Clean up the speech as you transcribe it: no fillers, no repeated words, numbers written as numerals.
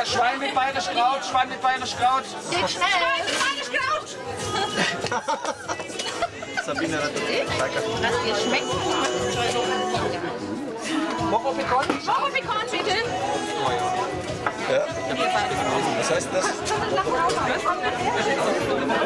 Schwein mit bayerisch Kraut, Schwein mit bayerisch Kraut. Geht schnell. Schwein mit bayerisch Kraut. Sabine hat Was dir schmeckt. Moro-Pecan? Moro-Pecan, bitte. Ja. Was heißt das?